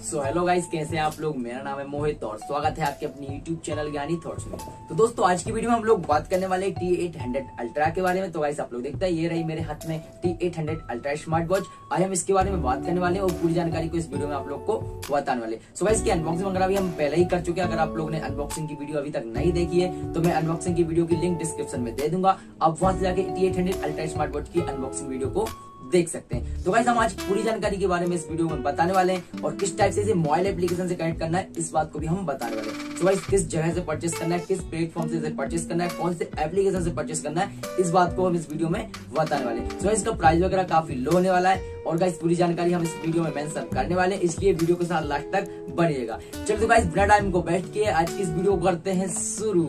So hello guys, कैसे हैं आप लोग। मेरा नाम है मोहित और स्वागत है आपके अपनी यूट्यूब चैनल ज्ञानी थॉट्स में। तो दोस्तों, आज की वीडियो में हम लोग बात करने वाले T800 अल्ट्रा के बारे में। तो गाइस, आप लोग देखते हैं, ये रही मेरे हाथ में T800 अल्ट्रा स्मार्ट वॉच। आज हम इसके बारे में बात करने वाले हैं और पूरी जानकारी को इस वीडियो में आप लोग को बताने वाले। सो गाइस, की अनबॉक्सिंग वगैरह भी हम पहले ही कर चुके हैं। अगर आप लोग ने अनबॉक्सिंग की वीडियो अभी तक नहीं देखी है तो मैं अनबॉक्सिंग की वीडियो की लिंक डिस्क्रिप्शन में दे दूंगा। आप वहां से जाके T800 अल्ट्रा स्मार्ट वॉच की अनबॉक्सिंग वीडियो को देख सकते हैं। तो गाइस, हम आज पूरी जानकारी के बारे में इस वीडियो में बताने वाले हैं और किस टाइप से इसे मोबाइल एप्लीकेशन से कनेक्ट करना है, इस बात को भी हम बताने वाले हैं। तो गाइस, किस जगह से परचेस करना है, किस प्लेटफॉर्म से इसे परचेस करना है, कौन से एप्लीकेशन से परचेस करना है, इस बात को हम इस वीडियो में बताने वाले हैं। तो इसका प्राइस वगैरह काफी लो होने वाला है और गाइस, पूरी जानकारी हम इस वीडियो में मेंशन करने वाले हैं, इसलिए वीडियो के साथ लास्ट तक बनिएगा। चलिए तो गाइस, बिना टाइम को वेस्ट किए आज की इस वीडियो को करते हैं शुरू।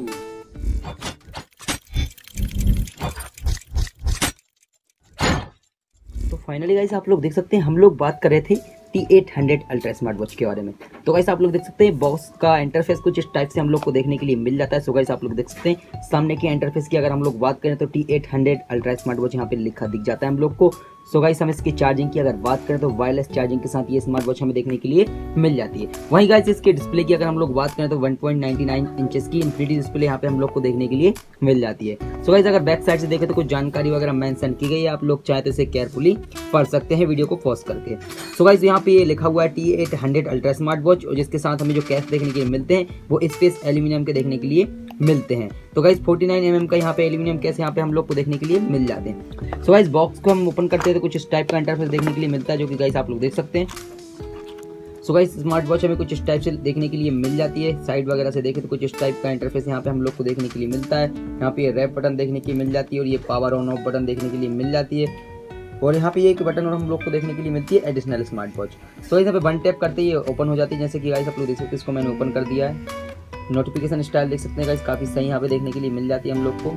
तो फाइनली गाइस, आप लोग देख सकते हैं, हम लोग बात कर रहे थे T800 अल्ट्रा स्मार्ट वॉच के बारे में। तो गाइस, आप लोग देख सकते हैं, बॉक्स का इंटरफेस कुछ इस टाइप से हम लोग को देखने के लिए मिल जाता है। सो गाइस, आप लोग देख सकते हैं, सामने के इंटरफेस की अगर हम लोग बात करें तो T800 अल्ट्रा स्मार्ट वॉच यहाँ पे लिखा दिख जाता है हम लोग को। सो गाइस, हम इसकी चार्जिंग की अगर बात करें तो वायरलेस चार्जिंग के साथ ये स्मार्ट वॉच हमें देखने के लिए मिल जाती है। वहीं गाइस, इसके डिस्प्ले की अगर हम लोग बात करें तो 1.99 इंचेस की इन्फिनिटी डिस्प्ले यहाँ पे हम लोग को देखने के लिए मिल जाती है। सो गाइस, अगर बैक साइड से देखें तो कुछ जानकारी वगैरह मेंशन की गई है, आप लोग चाहे तो इसे केयरफुली पढ़ सकते हैं वीडियो को पॉज करके। सो गाइस, यहाँ पे ये लिखा हुआ है T800 अल्ट्रा स्मार्ट वॉच और जिसके साथ हमें जो केस देखने के लिए मिलते हैं वो स्पेस एल्यूमिनियम के देखने के लिए मिलते हैं। तो गाइस, 49 mm का यहाँ पे एल्यूमिनियम केस यहाँ पे हम लोग को देखने के लिए मिल जाते हैं। सो गाइस, बॉक्स को हम ओपन करते हैं तो कुछ इस टाइप का इंटरफेस देखने के लिए मिलता है, जो कि गाइस आप लोग देख सकते हैं। सो गाइस, स्मार्ट वॉच हमें कुछ इस टाइप से देखने के लिए मिल जाती है। साइड वगैरह से देखें तो कुछ इस टाइप का इंटरफेस यहाँ पे हम लोग को देखने के लिए मिलता है। यहाँ पे रेड बटन देखने के लिए मिल जाती है और ये पावर ऑन ऑफ बटन देखने के लिए मिल जाती है। और यहाँ पे एक बटन और हम लोग को देखने के लिए मिलती है एडिशनल स्मार्ट वॉच। सो यहाँ पे वन टैप करते ही ओपन हो जाती है, जैसे कि गाइस आप लोग देख सकते हैं, इसको मैंने ओपन कर दिया है। नोटिफिकेशन स्टाइल देख सकते हैं गाइस, काफी सही यहाँ पे देखने के लिए मिल जाती है हम लोग को।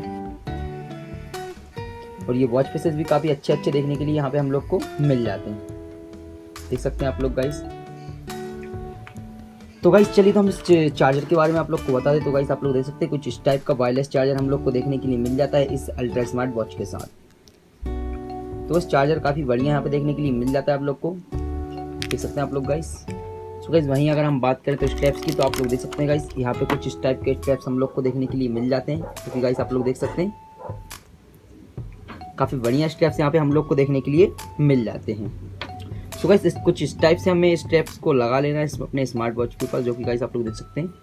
और ये वॉच फेसेस भी काफी अच्छे अच्छे देखने के लिए यहाँ पे हम लोग को मिल जाते हैं, देख सकते हैं आप लोग गाइस। तो गाइस, चलिए तो हम इस चार्जर के बारे में आप लोग को बता दें। तो गाइस, आप लोग देख सकते हैं, कुछ इस टाइप का वायरलेस चार्जर हम लोग को देखने के लिए मिल जाता है इस अल्ट्रा स्मार्ट वॉच के साथ। तो बस चार्जर काफी बढ़िया यहाँ पे देखने के लिए मिल जाता है आप लोग को, देख सकते हैं आप लोग गाइस। सो गाइस, वहीं अगर हम बात करें तो स्टेप्स की, तो आप लोग देख सकते हैं गाइस, यहाँ पे कुछ इस टाइप के स्टेप्स हम लोग को देखने के लिए मिल जाते हैं, क्योंकि गाइस आप लोग देख सकते हैं, काफी बढ़िया स्टेप्स यहाँ पे हम लोग को देखने के लिए मिल जाते हैं। सो गाइस, कुछ इस टाइप से हमें स्टेप्स को लगा लेना है अपने स्मार्ट वॉच के ऊपर, जो कि गाइस आप लोग देख सकते हैं।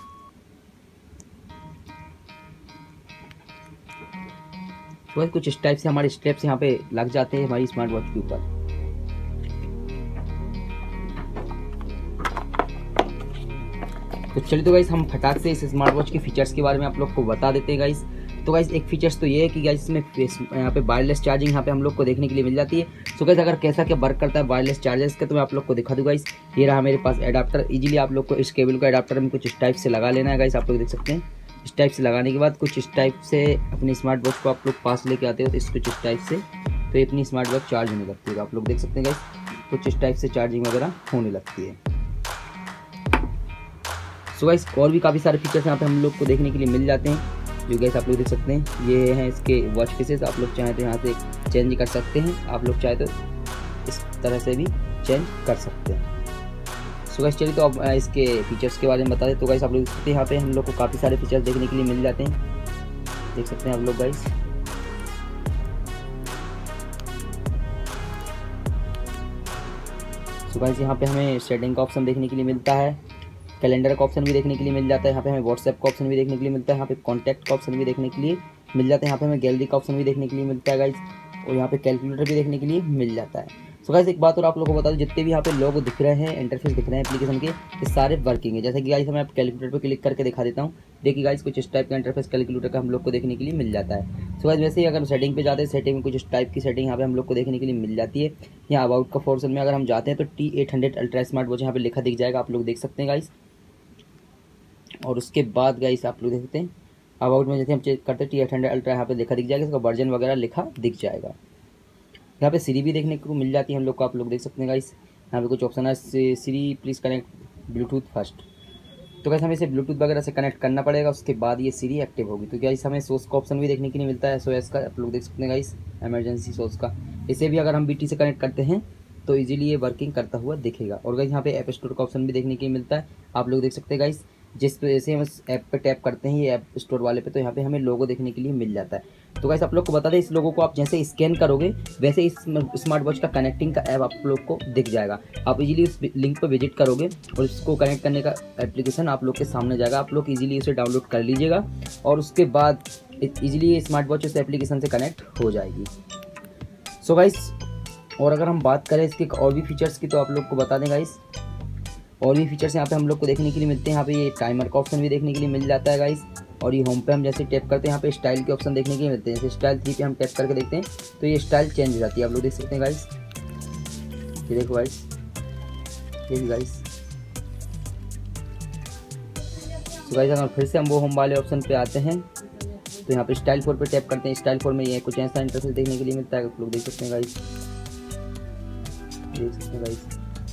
तो कुछ इस टाइप से हमारे स्टेप्स यहाँ पे लग जाते हैं हमारी स्मार्ट वॉच के ऊपर। तो चलिए तो गाइस, हम फटाक से इस स्मार्ट वॉच के फीचर्स के बारे में आप लोग को बता देते हैं गाइस। तो गाइस, एक फीचर्स तो ये है कि गाइस इसमें यहाँ पे वायरलेस चार्जिंग यहाँ पे हम लोग को देखने के लिए मिल जाती है। सो गाइस, अगर कैसा क्या वर्क करता है वायरलेस चार्जर्स का, तो मैं आप लोग को दिखा दूँ गाइस। ये रहा मेरे पास एडाप्टर, इजीली आप लोग को इस केबल को एडाप्टर में कुछ इस टाइप से लगा लेना है गाइस, आप लोग देख सकते हैं। इस टाइप से लगाने के बाद कुछ इस टाइप से अपनी स्मार्ट वॉच को आप लोग पास लेके आते हो, तो कुछ इस टाइप से तो अपनी स्मार्ट वॉच चार्ज होने लगती है। आप लोग देख सकते हैं गाइस, कुछ इस टाइप से चार्जिंग वगैरह होने लगती है। सो गाइस, और भी काफ़ी सारे फीचर्स यहाँ पे हम लोग को देखने के लिए मिल जाते हैं, जो गाइस आप लोग देख सकते हैं। ये हैं इसके वॉच फेसेस, आप लोग चाहें तो यहाँ से चेंज कर सकते हैं, आप लोग चाहे तो इस तरह से भी चेंज कर सकते हैं। सो गाइस, चलिए तो अब इसके फीचर्स के बारे में बता दें। तो गाइस, आप लोग देख सकते हैं, यहाँ पे हम लोग को काफ़ी सारे फीचर्स देखने के लिए मिल जाते हैं, देख सकते हैं आप लोग गाइस। सो गाइस, यहाँ पे हमें सेटिंग का ऑप्शन देखने के लिए मिलता है, कैलेंडर का ऑप्शन भी देखने के लिए मिल जाता है, यहाँ पे हमें व्हाट्सएप का ऑप्शन भी देखने के लिए मिलता है, यहाँ पे कॉन्टैक्ट का ऑप्शन भी देखने के लिए मिल जाता है, यहाँ पे हमें गैलरी का ऑप्शन भी देखने के लिए मिलता है गाइस, और यहाँ पे कैलकुलेटर भी देखने के लिए मिल जाता है। सो गाइस, एक बात और आप लोगों को बता दूं, जितने भी यहाँ पे लोगो दिख रहे हैं, इंटरफेस दिख रहे हैं एप्लीकेशन के, ये सारे वर्किंग है। जैसे कि गाइस, मैं आप कैलकुलेटर पर क्लिक करके दिखा देता हूँ। देखिए गाइस, कुछ इस टाइप का इंटरफेस कैलकुलेटर का हम लोग को देखने के लिए मिल जाता है। सो गाइस, वैसे ही अगर सेटिंग पे जाते हैं, सेटिंग में कुछ इस टाइप की सेटिंग यहाँ पे हम लोग को देखने के लिए मिल जाती है। यहाँ अबाउट का पोर्शन में अगर हम जाते हैं तो T800 अल्ट्रा स्मार्ट वॉच यहाँ पे लिखा दिख जाएगा, आप लोग देख सकते हैं गाइस। और उसके बाद गाइस, आप लोग देख सकते हैं, अबाउट में जैसे हम चेक करते हैं T800 अल्ट्रा, यहाँ पे लिखा दिख जाएगा, इसका वर्जन वगैरह लिखा दिख जाएगा। यहाँ पे सीरी भी देखने को मिल जाती है हम लोग को, आप लोग देख सकते हैं गाइस। यहाँ पे कुछ ऑप्शन है, Siri please connect Bluetooth first. तो गाइस, हमें इसे ब्लूटूथ वगैरह से कनेक्ट करना पड़ेगा, उसके बाद ये सीरी एक्टिव होगी। तो गाइस, हमें सोर्स का ऑप्शन भी देखने के लिए मिलता है, SOS का, आप लोग देख सकते हैं गाइस, इमरजेंसी सोर्स का। इसे भी अगर हम BT से कनेक्ट करते हैं तो इजीली ये वर्किंग करता हुआ दिखेगा। और गाइस यहाँ पे ऐप स्टोर का ऑप्शन भी देखने के लिए मिलता है, आप लोग देख सकते हैं गाइस। जिस वजह से हम इस ऐप पे टैप करते हैं ये ऐप स्टोर वाले पे, तो यहाँ पे हमें लोगो देखने के लिए मिल जाता है। तो गाइस आप लोग को बता दें, इस लोगो को आप जैसे स्कैन करोगे वैसे इस स्मार्ट वॉच का कनेक्टिंग का ऐप आप लोग को दिख जाएगा। आप इजीली उस लिंक पर विजिट करोगे और इसको कनेक्ट करने का एप्लीकेशन आप लोग के सामने जाएगा। आप लोग इजीली उसे डाउनलोड कर लीजिएगा और उसके बाद इजीली ये स्मार्ट वॉच उस एप्लीकेशन से कनेक्ट हो जाएगी। सो गाइस, और अगर हम बात करें इसके और भी फीचर्स की तो आप लोग को बता दें गाइस, और भी फीचर्स यहाँ पे हम लोग को देखने के लिए मिलते हैं। यहाँ पे ये टाइमर का ऑप्शन भी देखने के लिए मिल जाता है गाइस। और ये होम पे हम जैसे टैप करते हैं यहाँ पे स्टाइल के ऑप्शन देखने के लिए मिलते हैं। जैसे स्टाइल 3 पे हम टैप करके देखते हैं तो ये स्टाइल चेंज हो जाती है, आप लोग देख सकते हैं गाइस। ये देखो गाइस, ये भी गाइस। तो गाइस अगर फिर से हम वो होम वाले ऑप्शन पे आते हैं तो यहाँ पे स्टाइल 4 पे टैप करते हैं। स्टाइल 4 में ये कुछ ऐसा इंटरफेस देखने के लिए मिलता है, आप लोग देख सकते हैं गाइस, देख सकते हैं गाइस।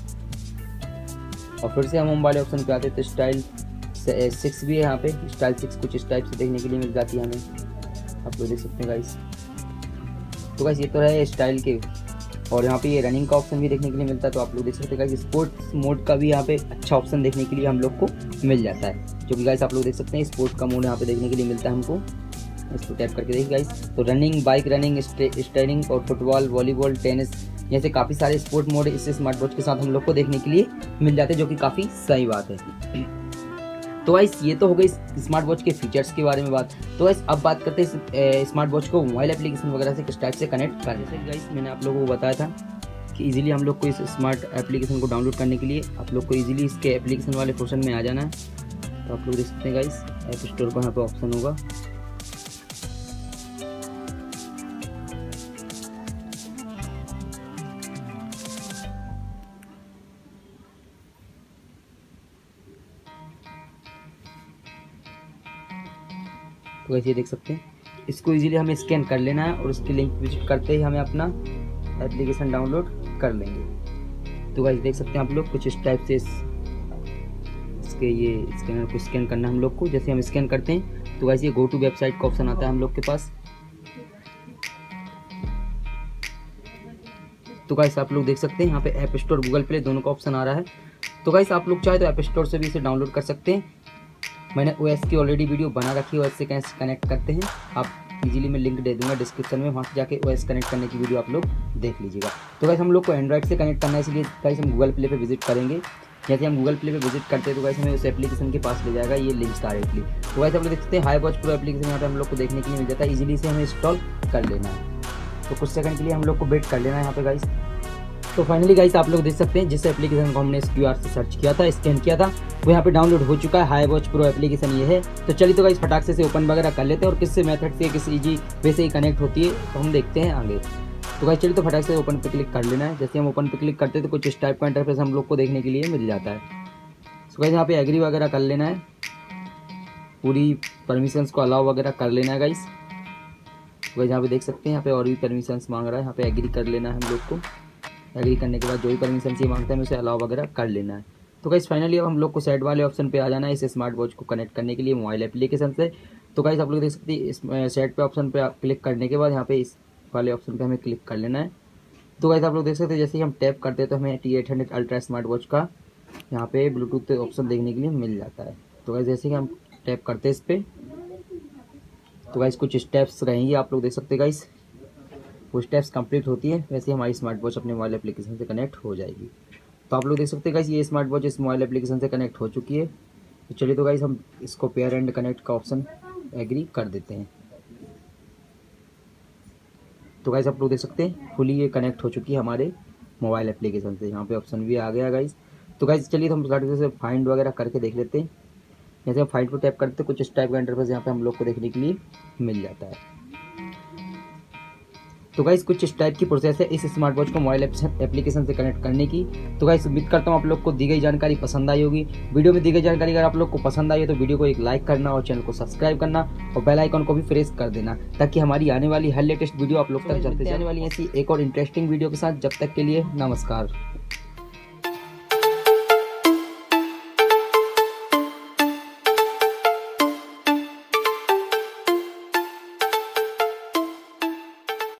और फिर से हम होम वाले ऑप्शन पे आते हैं तो स्टाइल 6 भी है यहाँ पे। स्टाइल 6 कुछ इस टाइप से देखने के लिए मिल जाती है हमें, आप लोग देख सकते हैं गाइस। तो गाइस ये तो है स्टाइल के। और यहाँ पे ये रनिंग का ऑप्शन भी देखने के लिए मिलता है, तो आप लोग देख सकते हैं गाइस। स्पोर्ट्स मोड का भी यहाँ पे अच्छा ऑप्शन देखने के लिए हम लोग को मिल जाता है, जो कि गाइस आप लोग देख सकते हैं स्पोर्ट्स का मोड यहाँ पे देखने के लिए मिलता है हमको। इसको टैप करके देखिए गाइस, तो रनिंग, बाइक रनिंग, स्टेयरिंग और फुटबॉल, वॉलीबॉल, टेनिस, जैसे काफ़ी सारे स्पोर्ट मोड इस स्मार्ट वॉच के साथ हम लोग को देखने के लिए मिल जाते हैं, जो कि काफ़ी सही बात है। तो गाइस ये तो हो गई स्मार्ट वॉच के फीचर्स के बारे में बात। तो गाइस अब बात करते हैं स्मार्ट वॉच को मोबाइल एप्लीकेशन वगैरह से किस टाइप से कनेक्ट कर। जैसे गाइस मैंने आप लोगों को बताया था कि इजीली हम लोग को इस स्मार्ट एप्लीकेशन को डाउनलोड करने के लिए आप लोग को इजीली इसके एप्लीकेशन वाले पोर्शन में आ जाना है। तो आप लोग देख सकते हैं गाइस, ऐप स्टोर पर यहाँ पे ऑप्शन होगा। तो वैसे देख सकते हैं, इसको इजीली हमें स्कैन कर लेना है और उसकी लिंक विजिट करते ही हमें अपना एप्लीकेशन डाउनलोड कर लेंगे। तो गाइस देख सकते हैं आप लोग कुछ इस टाइप से इसके ये स्कैनर को स्कैन करना है हम लोग को। जैसे हम स्कैन करते हैं तो गाइस ये गो टू वेबसाइट का ऑप्शन आता है हम लोग के पास। तो गाइस आप लोग देख सकते हैं यहाँ पे ऐप स्टोर, गूगल प्ले दोनों का ऑप्शन आ रहा है। तो गाइस आप लोग चाहे तो ऐप स्टोर से भी इसे डाउनलोड कर सकते हैं। मैंने OS की ऑलरेडी वीडियो बना रखी है, OS से कैसे कनेक्ट करते हैं आप इजीली मैं लिंक दे दूंगा डिस्क्रिप्शन में, वहाँ से जाके OS कनेक्ट करने की वीडियो आप लोग देख लीजिएगा। तो गाइस हम लोग को एंड्रॉइड से कनेक्ट करना है, इसलिए गाइस हम गूगल प्ले पे विजिट करेंगे। जैसे हम गूगल प्ले पे विजिट करते हैं तो गाइस हमें उस एप्लीकेशन के पास ले जाएगा ये लिंक डायरेक्टली। तो गाइस आप लोग देख सकते हैं हाई वॉच प्रो एप्लीकेशन यहाँ पे हम लोग को देखने के लिए मिल जाता है। इजीली से हमें इंस्टॉल कर लेना है, तो कुछ सेकंड के लिए हम लोग को वेट कर लेना है यहाँ पे गाइस। तो फाइनली गाइस आप लोग देख सकते हैं जिस एप्लीकेशन को हमने इस QR से सर्च किया था, स्कैन किया था, वो यहाँ पे डाउनलोड हो चुका है। हाई वॉच प्रो एप्लीकेशन ये है। तो चलिए तो गाइस फटाक से ओपन वगैरह कर लेते हैं और किस मेथड से किस इजी वे से ही कनेक्ट होती है तो हम देखते हैं आगे। तो गाइस चलिए तो फटाक से ओपन पे क्लिक कर लेना है। जैसे हम ओपन पे क्लिक करते हैं तो कुछ इस टाइप का इंटरफेस हम लोग को देखने के लिए मिल जाता है। तो गाइस यहाँ पे एग्री वगैरह कर लेना है, पूरी परमिशंस को अलाउ वगैरह कर लेना है गाइस। तो गाइस यहाँ पे देख सकते हैं यहाँ पे और भी परमिशंस मांग रहा है, यहाँ पे एग्री कर लेना है हम लोग को। एग्री करने के बाद जो भी परमिशन ये मांगता है उसे अलाउ वगैरह कर लेना है। तो गाइस फाइनली अब हम लोग को सेट वाले ऑप्शन पे आ जाना है इस स्मार्ट वॉच को कनेक्ट करने के लिए मोबाइल एप्लीकेशन से। तो गाइस आप लोग देख सकते हैं इस सेट पे ऑप्शन पे क्लिक करने के बाद यहाँ पे इस वाले ऑप्शन पे हमें क्लिक कर लेना है। तो गाइस आप लोग देख सकते हैं जैसे ही हम टैप करते हैं तो हमें T800 अल्ट्रा स्मार्ट वॉच का यहाँ पे ब्लूटूथ ऑप्शन देखने के लिए मिल जाता है। तो गाइस जैसे ही हम टैप करते हैं इस पर तो गाइस कुछ स्टेप्स रहेंगे, आप लोग देख सकते हैं गाइस। वो स्टेप्स कंप्लीट होती है वैसे ही हमारी स्मार्ट वॉच अपने मोबाइल एप्लीकेशन से कनेक्ट हो जाएगी। तो आप लोग देख सकते हैं गाइस ये स्मार्ट वॉच इस मोबाइल एप्लीकेशन से कनेक्ट हो चुकी है। तो चलिए तो गाइस हम इसको पेयर एंड कनेक्ट का ऑप्शन एग्री कर देते हैं। तो गाइस आप लोग देख सकते हैं फुली ये कनेक्ट हो चुकी है हमारे मोबाइल एप्लीकेशन से। यहाँ पे ऑप्शन भी आ गया गाइस। तो गाइस चलिए तो हम स्टार्ट से फाइंड वगैरह करके देख लेते हैं। जैसे हम फाइंड को टैप करते हैं कुछ इस टाइप का इंटरफेस यहाँ पे हम लोग को देखने के लिए मिल जाता है। तो गाइस कुछ इस टाइप की प्रोसेस है इस स्मार्ट वॉच को मोबाइल एप्लीकेशन से कनेक्ट करने की। तो गाइस उम्मीद करता हूँ आप लोग को दी गई जानकारी पसंद आई होगी। वीडियो में दी गई जानकारी अगर आप लोग को पसंद आई है तो वीडियो को एक लाइक करना और चैनल को सब्सक्राइब करना और बेल आइकन को भी प्रेस कर देना, ताकि हमारी आने वाली हर लेटेस्ट वीडियो आप लोग तक चलते जाने वाली ऐसी एक और इंटरेस्टिंग वीडियो के साथ। जब तक के लिए नमस्कार।